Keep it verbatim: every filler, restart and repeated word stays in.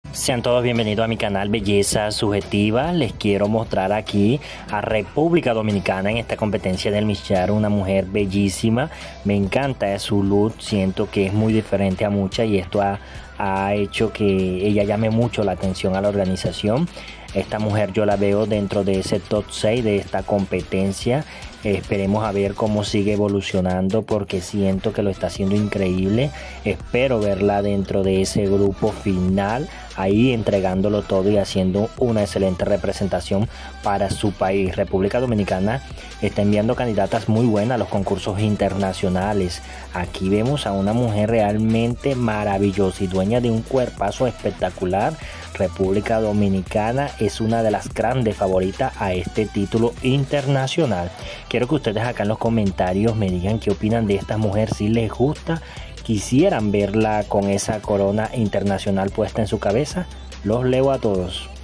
Sean todos bienvenidos a mi canal Belleza Subjetiva. Les quiero mostrar aquí a República Dominicana en esta competencia del Miss Charo, una mujer bellísima. Me encanta su look, siento que es muy diferente a muchas y esto ha, ha hecho que ella llame mucho la atención a la organización. Esta mujer yo la veo dentro de ese top seis de esta competencia. Esperemos a ver cómo sigue evolucionando porque siento que lo está haciendo increíble. Espero verla dentro de ese grupo final, ahí entregándolo todo y haciendo una excelente representación para su país. República Dominicana está enviando candidatas muy buenas a los concursos internacionales. Aquí vemos a una mujer realmente maravillosa y dueña de un cuerpazo espectacular. República Dominicana es una de las grandes favoritas a este título internacional. Quiero que ustedes acá en los comentarios me digan qué opinan de esta mujer, si les gusta, quisieran verla con esa corona internacional puesta en su cabeza. Los leo a todos.